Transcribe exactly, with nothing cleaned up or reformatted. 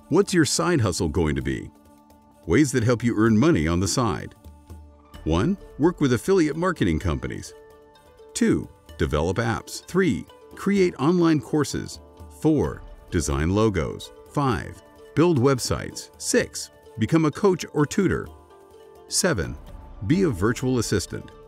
What's your side hustle going to be? Ways that help you earn money on the side. one. Work with affiliate marketing companies. two. Develop apps. three. Create online courses. four. Design logos. five. Build websites. six. Become a coach or tutor. seven. Be a virtual assistant.